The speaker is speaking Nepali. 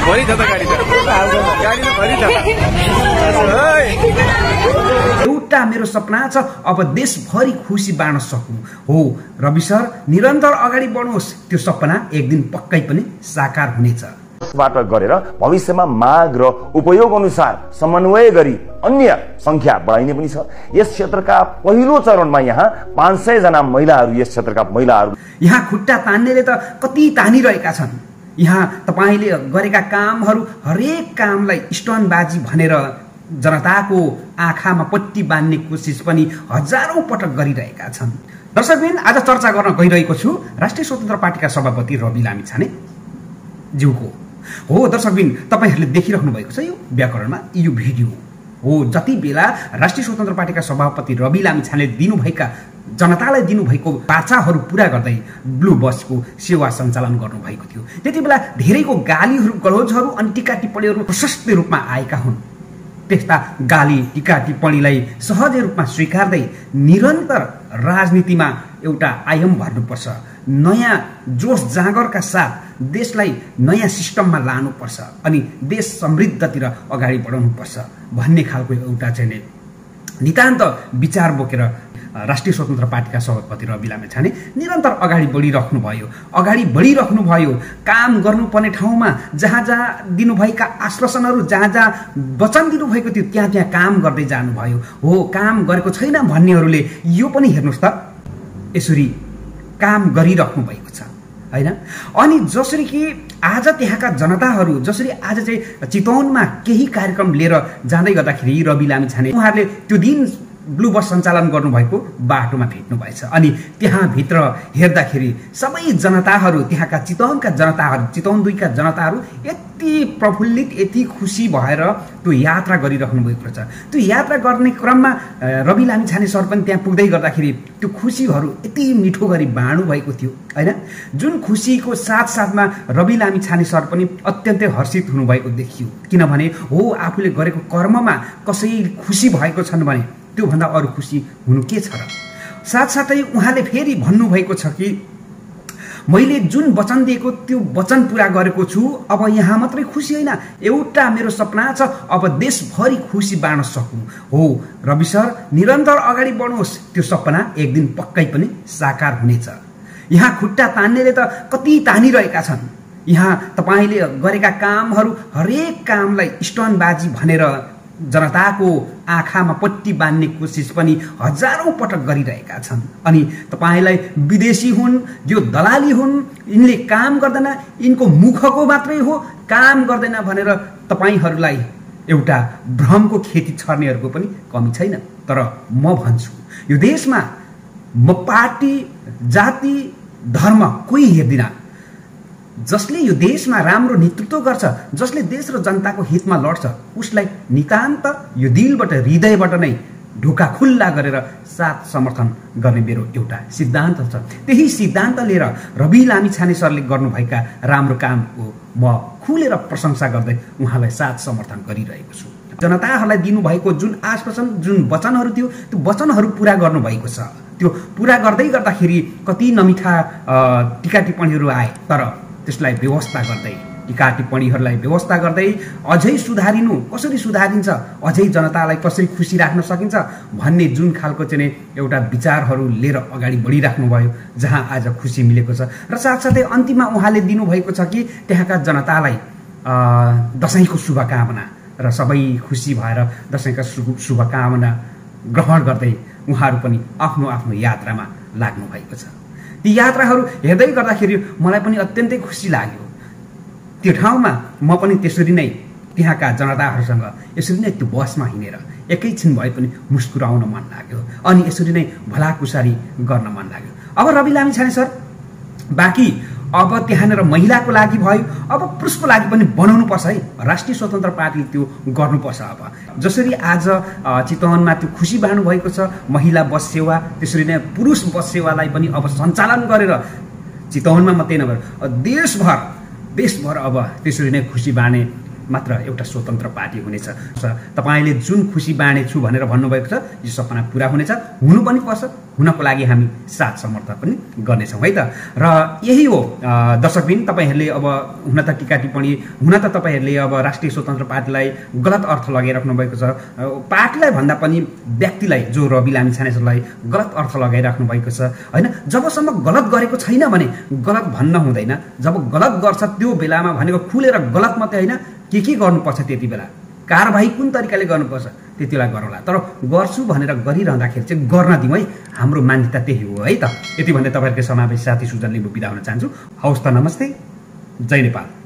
भरि छ त गाडी त भरि छ। एउटा मेरो सपना छ अब देशभरि खुसी बाँड्न सक्नु हो। रवि सर निरन्तर अगाडि बढ्नुहोस्, त्यो सपना एक दिन पक्कै पनि साकार हुनेछ। बाट गरेर भविष्यमा माग र उपयोग अनुसार समन्वय गरी अन्य संख्या बढाइने पनि छ। यस क्षेत्रका पहिलो चरणमा यहाँ 500 जना महिलाहरू, यस क्षेत्रका महिलाहरू यहाँ खुट्टा तान्नेले त कति तानिरहेका छन्। यहाँ तपाईले गरेका कामहरू हरेक कामलाई स्टनबाजी भनेर जनताको आँखामा पट्टी बान्ने कोसिस पनि हजारौं पटक गरिरहेका छन्। दर्शकबिन, आज चर्चा गर्न गइरहेको छु राष्ट्रिय स्वतन्त्र पार्टीका सभापति रवि लामिछाने ज्यूको हो। दर्शकबिन, तपाईहरूले देखिराख्नु भएको छ यो व्याकरणमा यो भिडियो हो। जति बेला राष्ट्रिय स्वतन्त्र पार्टीका सभापति रवि लामिछानेले दिनुभएका जनतालाई दिनुभएको वाचाहरू पूरा गर्दै ब्लू बसको सेवा सञ्चालन गर्नुभएको थियो, त्यति बेला धेरैको गालीहरू, गलोजहरू अनि टीका टिप्पणीहरू प्रशस्त रूपमा आएका हुन्। त्यस्ता गाली टीका टिप्पणीलाई सहज रूपमा स्वीकार्दै निरन्तर राजनीतिमा एउटा आयाम भर्नुपर्छ, नयाँ जोस जागरका साथ देशलाई नयाँ सिस्टममा लानुपर्छ अनि देश समृद्धतिर अगाडि बढाउनुपर्छ भन्ने खालको एउटा चाहिँ नितान्त विचार बोकेर राष्ट्रिय स्वतन्त्र पार्टीका सभापति रवि लामिछाने निरन्तर अगाडि बढिराख्नु भयो। काम गर्नुपर्ने ठाउँमा जहाँ जहाँ दिनुभएका आश्वासनहरू, जहाँ जहाँ वचन दिनुभएको थियो त्यहाँ त्यहाँ काम गर्दै जानुभयो हो। काम गरेको छैन भन्नेहरूले यो पनि हेर्नुहोस् त, यसरी काम गरिराख्नु भएको छ हैन। अनि जसरी कि आज त्यहाँका जनताहरू, जसरी आज चाहिँ चितवनमा केही कार्यक्रम लिएर जाँदै गर्दाखेरि रवि लामिछाने उहाँहरूले त्यो दिन ब्लू बस सञ्चालन गर्नुभएको बाटोमा भेट्नु भएछ। अनि त्यहाँ भित्र हेर्दाखेरि सबै जनताहरू, त्यहाँका चितवनका जनताहरू, चितवन 2 का जनताहरू यति प्रफुल्लित, यति खुसी भएर त्यो यात्रा गरिराख्नु भएको छ। त्यो यात्रा गर्ने क्रममा रवि लामिछाने सर पनि त्यहाँ पुग्दै गर्दाखेरि त्यो खुसीहरू यति मिठो गरी बाँड्नु भएको थियो हैन। जुन खुसीको साथसाथमा रवि लामिछाने सर पनि अत्यन्तै हर्षित हुनुभएको देखियो, किनभने हो आफूले गरेको कर्ममा कसै खुसी भएको छन् भने त्यो भन्दा अरु खुसी हुनु के छ र। साथसाथै उहाँले फेरि भन्नुभएको छ कि मैले जुन वचन दिएको त्यो वचन पूरा गरेको छु, अब यहाँ मात्रै खुसी हैन, एउटा मेरो सपना छ अब देशभरि खुसी बाँड्न सक्नु हो। रवि सर निरन्तर अगाडि बढ्नुहोस्, त्यो सपना एक दिन पक्कै पनि साकार हुनेछ। यहाँ खुट्टा तान्नेले त कति तानिरहेका छन्। यहाँ तपाईले गरेका कामहरू हरेक कामलाई स्टनबाजी भनेर जनताको आँखामा पट्टी बान्ने कोसिस पनि हजारौं पटक गरिरहेका छन्। अनि तपाईलाई विदेशी हुन्, यो दलाली हुन्, यिनले काम गर्दैन, यिनको मुखको मात्रै हो, काम गर्दैन भनेर तपाईहरूलाई एउटा भ्रमको खेती छर्नेहरूको पनि कमी छैन। तर म भन्छु यो देशमा म पार्टी, जाति, धर्म कोही हेर्दिन। जसले यो देशमा राम्रो नेतृत्व गर्छ, जसले देश र जनताको हितमा लड्छ, उसलाई नितान्त यो दिलबाट, हृदयबाट नै ढोका खुल्ला गरेर साथ समर्थन गर्ने मेरो एउटा सिद्धान्त छ। त्यही सिद्धान्त लिएर रवि लामिछाने सरले गर्नुभएका राम्रो कामको म खुलेर प्रशंसा गर्दै उहाँलाई साथ समर्थन गरिरहेको छु। जनताहरूलाई दिनुभएको जुन आश्वासन, जुन वचनहरू थियो, त्यो वचनहरू पूरा गर्नुभएको छ। त्यो पूरा गर्दै गर्दाखेरि कति नमिठा टीका टिप्पणीहरू आए, तर त्यसलाई व्यवस्था गर्दै, टीका टिप्पणीहरूलाई व्यवस्था गर्दै अझै सुधारिनु, कसरी सुधारिन्छ, अझै जनतालाई कसरी खुसी राख्न सकिन्छ भन्ने जुन खालको चाहिँ एउटा विचारहरू लिएर अगाडि बढिराख्नु भयो, जहाँ आज खुसी मिलेको छ। र साथसाथै अन्तिममा उहाँले दिनुभएको छ कि त्यहाँका जनतालाई दशैंको शुभकामना र सबै खुसी भएर दशैंका शुभकामना ग्रहण गर्दै उहाँहरू पनि आफ्नो आफ्नो यात्रामा लाग्नु भएको छ। ती यात्राहरू हेर्दै गर्दाखेरि मलाई पनि अत्यन्तै खुसी लाग्यो। त्यो ठाउँमा म पनि त्यसरी नै त्यहाँका जनताहरूसँग यसरी नै त्यो बसमा हिँडेर एकैछिन भए पनि मुस्कुराउन मन लाग्यो अनि यसरी नै भलाकुसारी गर्न मन लाग्यो। अब रवि लामिछाने सर बाँकी अब त्यहाँनिर महिलाको लागि भयो, अब पुरुषको लागि पनि बनाउनु पर्छ है। राष्ट्रिय स्वतन्त्र पार्टीले त्यो गर्नुपर्छ। अब जसरी आज चितवनमा त्यो खुसी बाँड्नु भएको छ महिला बस सेवा, त्यसरी नै पुरुष बस सेवालाई पनि अब सञ्चालन गरेर चितवनमा मात्रै नभएर देशभर अब त्यसरी नै खुसी बाँड्ने मात्र एउटा स्वतन्त्र पार्टी हुनेछ। तपाईँले जुन खुसी बाँडेछु भनेर भन्नुभएको छ यो सपना पुरा हुनेछ, हुनु पनि पर्छ, हुनको लागि हामी साथ समर्थन पनि गर्नेछौँ है त। र यही हो दर्शकबिन, तपाईँहरूले अब हुन त टीका टिप्पणी, हुन त तपाईँहरूले अब राष्ट्रिय स्वतन्त्र पार्टीलाई गलत अर्थ लगाइराख्नु भएको छ, पार्टीलाई भन्दा पनि व्यक्तिलाई जो रवि लामिछानेलाई गलत अर्थ लगाइराख्नु भएको छ होइन। जबसम्म गलत गरेको छैन भने गलत भन्न हुँदैन, जब गलत गर्छ त्यो बेलामा भनेको खुलेर गलत मात्रै होइन के गर्नुपर्छ त्यति बेला कारबाही कुन तरिकाले गर्नुपर्छ त्यति बेला गरौँला, तर गर्छु भनेर गरिरहँदाखेरि चाहिँ गर्न दिउँ है, हाम्रो मान्यता त्यही हो है त। यति भन्दै तपाईँहरूको समावेश साथी सुजन लिम्बू बिदा हुन चाहन्छु। हवस् त, नमस्ते, जय नेपाल।